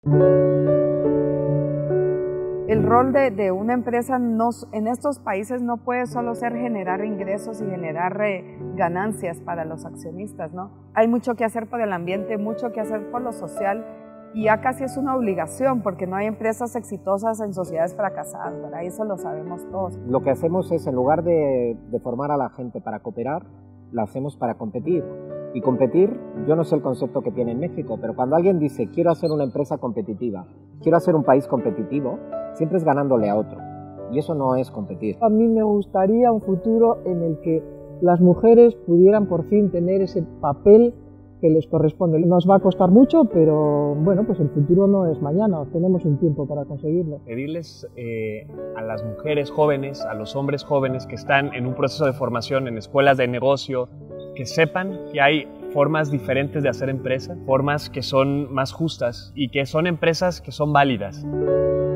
El rol de una empresa en estos países no puede solo ser generar ingresos y generar ganancias para los accionistas, ¿no? Hay mucho que hacer por el ambiente, mucho que hacer por lo social, y ya casi es una obligación porque no hay empresas exitosas en sociedades fracasadas, ¿verdad? Eso lo sabemos todos. Lo que hacemos es, en lugar de formar a la gente para cooperar, lo hacemos para competir. Y competir, yo no sé el concepto que tiene en México, pero cuando alguien dice quiero hacer una empresa competitiva, quiero hacer un país competitivo, siempre es ganándole a otro. Y eso no es competir. A mí me gustaría un futuro en el que las mujeres pudieran por fin tener ese papel que les corresponde. Nos va a costar mucho, pero bueno, pues el futuro no es mañana, tenemos un tiempo para conseguirlo. Pedirles a las mujeres jóvenes, a los hombres jóvenes que están en un proceso de formación en escuelas de negocio, que sepan que hay formas diferentes de hacer empresa, formas que son más justas y que son empresas que son válidas.